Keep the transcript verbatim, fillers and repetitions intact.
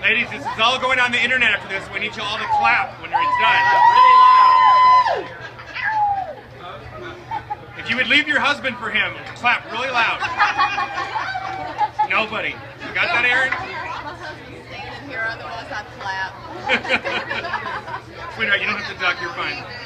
Ladies, this is all going on the internet after this. We need you all to clap when it's done. Really loud. If you would leave your husband for him, clap really loud. Nobody. You got that, Aaron? My husband's standing here, otherwise I'd clap. Sweetheart, you don't have to duck. You're fine.